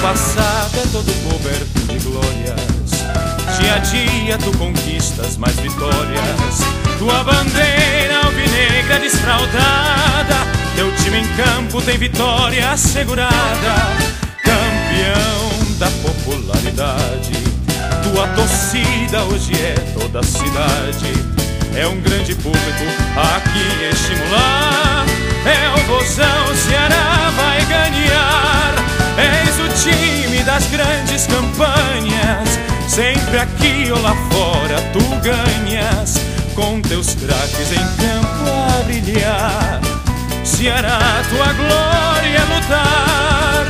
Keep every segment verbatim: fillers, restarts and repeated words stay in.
passado é todo coberto de glórias. Dia a dia tu conquistas mais vitórias. Tua bandeira alvinegra desfraldada, teu time em campo tem vitória assegurada. Campeão da popularidade, tua torcida hoje é toda a cidade. É um grande público aqui estimular. É o Vozão, Ceará vai ganhar. És o time das grandes campanhas. Sempre aqui ou lá fora tu ganhas. Com teus craques em campo a brilhar. Ceará, tua glória é lutar.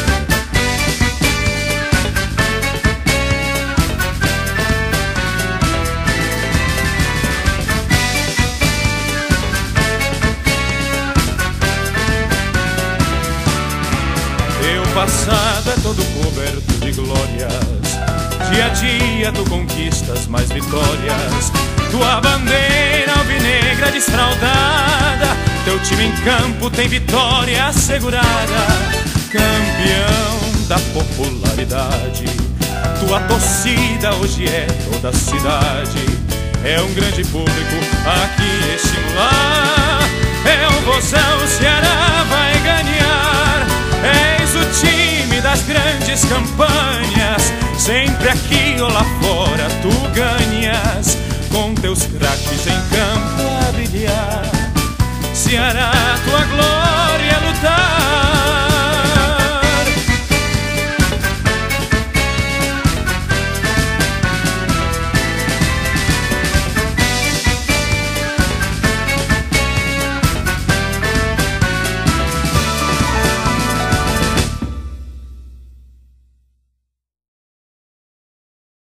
Teu passado é todo coberto de glórias. Dia a dia tu conquistas mais vitórias. Tua bandeira alvinegra desfraldada, teu time em campo tem vitória assegurada. Campeão da popularidade, tua torcida hoje é toda a cidade. É um grande público aqui estimular. É o Vozão, Ceará vai ganhar. És o time das grandes campanhas. Sempre aqui ou lá fora tu ganhas. Com teus craques em campo